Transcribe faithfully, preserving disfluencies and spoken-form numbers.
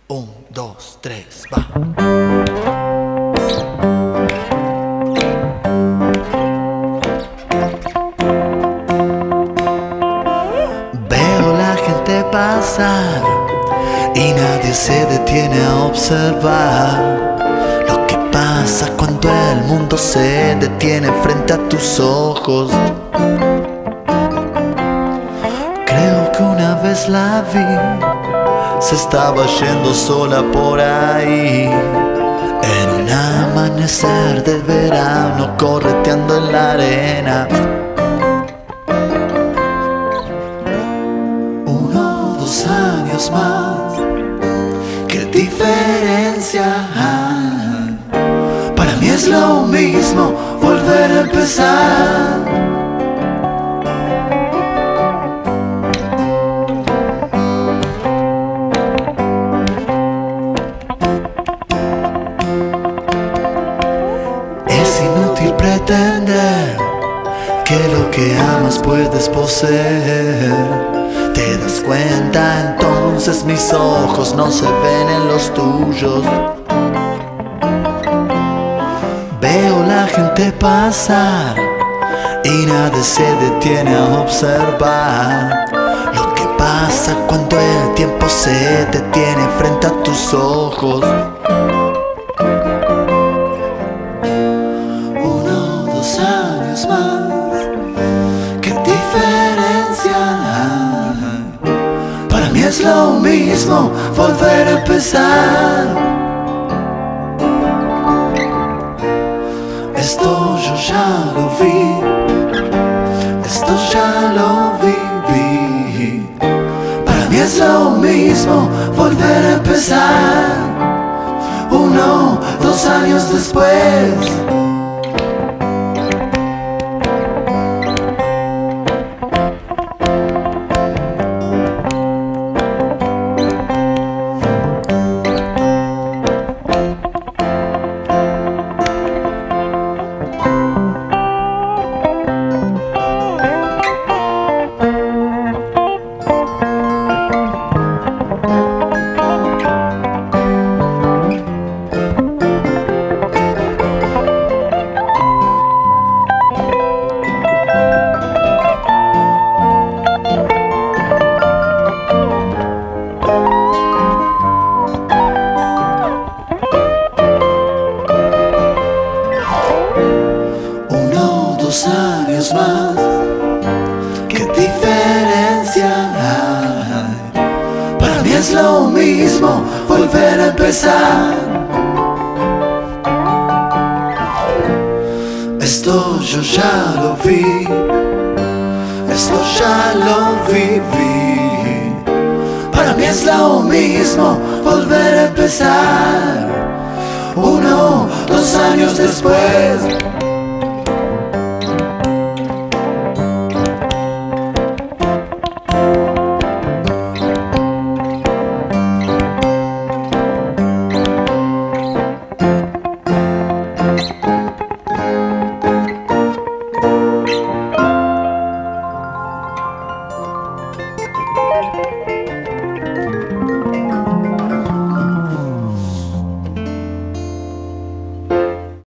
Un, dos, tres, va. Veo la gente pasar y nadie se detiene a observar lo que pasa cuando el mundo se detiene frente a tus ojos. Creo que una vez la vi, se estaba yendo sola por ahí, en un amanecer de verano, correteando en la arena. Uno, dos años más, ¿qué diferencia hay? Para mí es lo mismo volver a empezar. Es inútil pretender que lo que amas puedes poseer. Te das cuenta entonces mis ojos no se ven en los tuyos. Veo la gente pasar y nadie se detiene a observar lo que pasa cuando el tiempo se detiene frente a tus ojos. Años más, ¿qué diferencia hay? Para mí es lo mismo volver a empezar. Esto yo ya lo vi, esto ya lo viví. Para mí es lo mismo volver a empezar. Uno, dos años después. Años más, ¿qué diferencia hay? Para mí es lo mismo volver a empezar. Esto yo ya lo vi, esto ya lo viví. Para mí es lo mismo volver a empezar. Uno, dos años después.